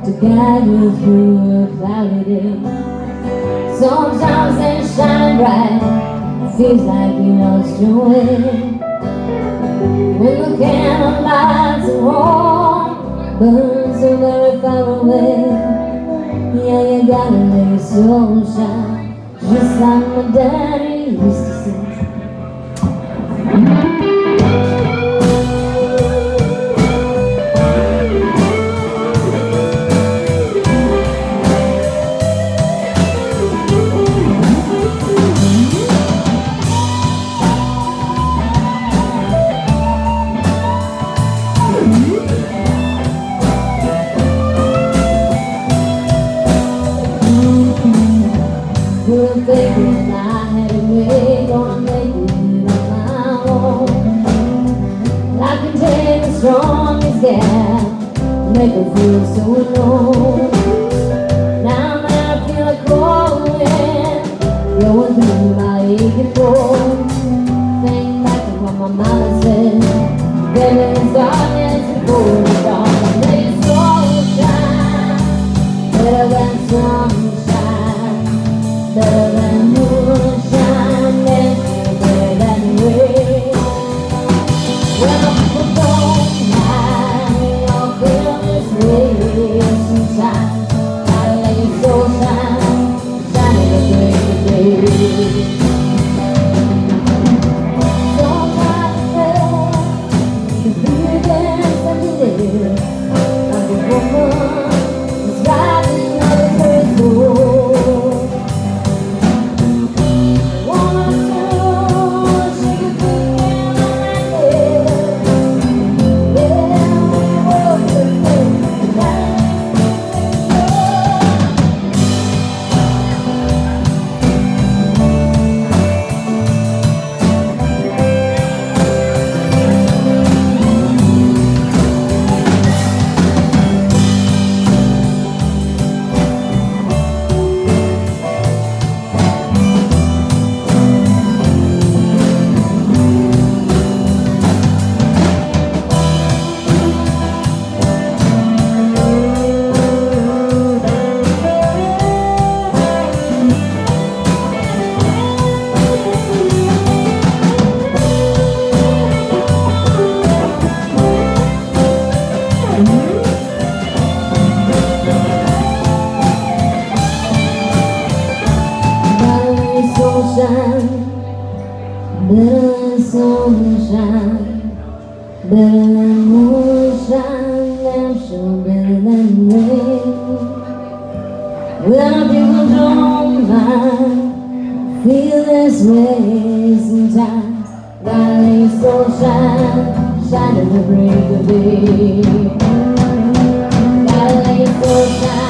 to guide you through a cloudy day. Sometimes they shine bright, feels like you lost your way. When the candle lights are warm, burn so very far away. Yeah, you gotta let your soul shine, just like my daddy used to say. Thinking I had it made, gonna make it on my own. I can take the strongest gal, make her feel so alone. Now that I feel a cold wind blowing through my aching bones, think back to what my mama said, there is darkness before the dawn. Let your soul shine, better than sunshine, better than moonshine, better than rain. When people don't mind, I'll feel this way sometimes. Gotta let your soul shine, shine at the break of day. Sometimes you feel dance every day, like a woman is riding on her soul. Better than sunshine, better than moonshine, I'm sure better than rain. When people don't mind, feel this way sometimes. Gotta let your soul shine, shine at the break of day. Gotta let your soul shine.